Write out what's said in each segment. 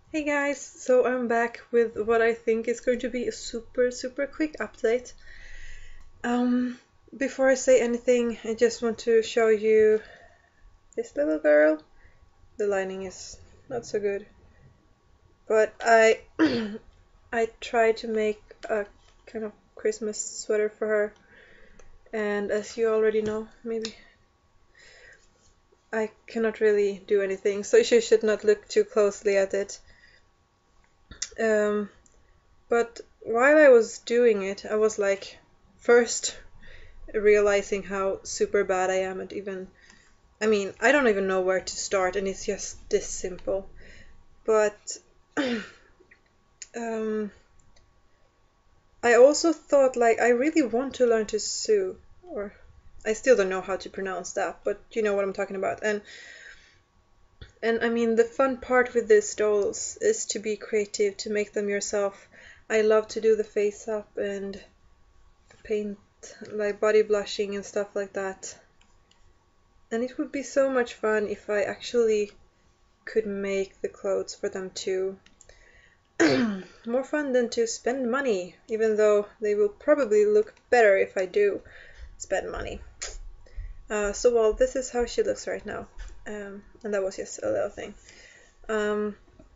Hey guys, so I'm back with what I think is going to be a super quick update. Um, Before I say anything, I just want to show you this little girl. The lighting is not so good, but I I tried to make a kind of Christmas sweater for her, and as you already know, maybe I cannot really do anything, so you should not look too closely at it. Um, but while I was doing it, I was like, first realizing how super bad I am at I mean, I don't even know where to start, and it's just this simple. But um, I also thought, like, I really want to learn to sew, or I still don't know how to pronounce that, but you know what I'm talking about. And I mean, the fun part with these dolls is to be creative, to make them yourself. I love to do the face up and paint, like body blushing and stuff like that. And it would be so much fun if I actually could make the clothes for them too. More fun than to spend money, even though they will probably look better if I do spend money. So well, this is how she looks right now. And that was just a little thing. Um,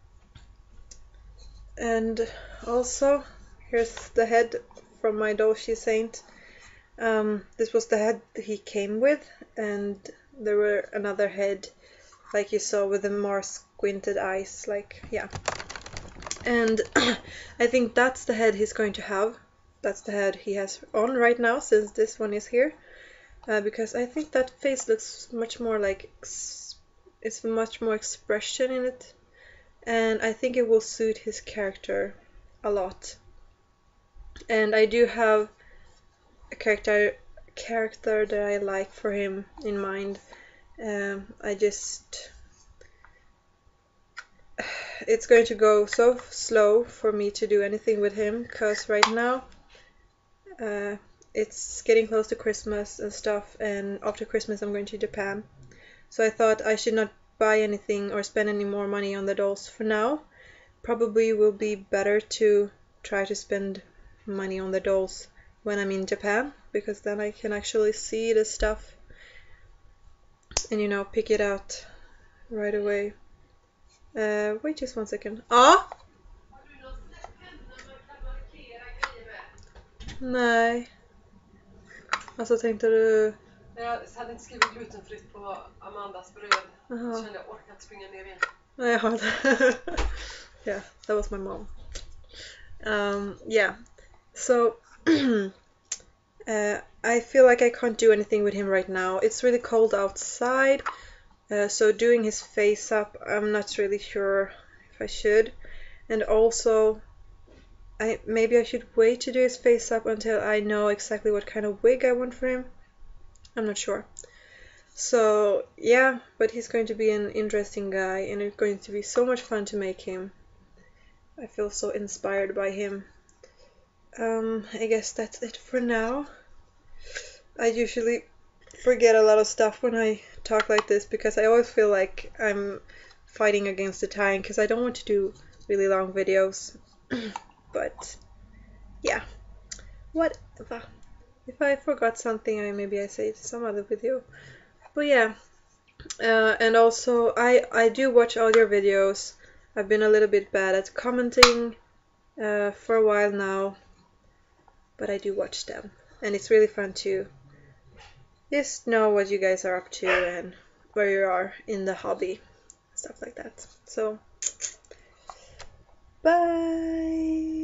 and also, here's the head from my Dolce Saint. This was the head he came with, and there were another head like you saw with the more squinted eyes, like, yeah. And I think that's the head he's going to have. That's the head he has on right now, since this one is here. Because I think that face looks much more like it's much more expression in it, and I think it will suit his character a lot. And I do have a character that I like for him in mind. I just it's going to go so slow for me to do anything with him, because right now uh, it's getting close to Christmas and stuff, and after Christmas I'm going to Japan. So I thought I should not buy anything or spend any more money on the dolls for now. Probably will be better to try to spend money on the dolls when I'm in Japan, because then I can actually see the stuff and pick it out right away. Wait just one second. Ah! Nej. Alltså tänkte du... Jag hade inte skrivit glutenfritt på Amandas bröd. Jaha. Så kände jag orkat springa ner igen. Jaha. Yeah, that was my mom. Yeah. So I feel like I can't do anything with him right now. It's really cold outside, so doing his face up, I'm not really sure if I should. And also, maybe I should wait to do his face up until I know exactly what kind of wig I want for him. I'm not sure. So yeah, but he's going to be an interesting guy, and it's going to be so much fun to make him. I feel so inspired by him. I guess that's it for now. I usually forget a lot of stuff when I talk like this, because I always feel like I'm fighting against the time, because I don't want to do really long videos. But yeah, whatever. If I forgot something, maybe I say it in some other video. But yeah, and also I do watch all your videos. I've been a little bit bad at commenting for a while now, but I do watch them, and it's really fun to just know what you guys are up to and where you are in the hobby, stuff like that. So bye.